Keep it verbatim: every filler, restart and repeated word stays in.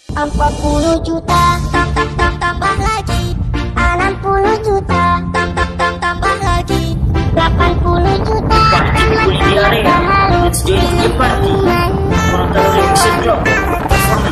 Empat puluh juta, tambah lagi. Enam puluh juta, tambah lagi. Delapan puluh juta, Party diare, it's day party. Orang terlalu sedap.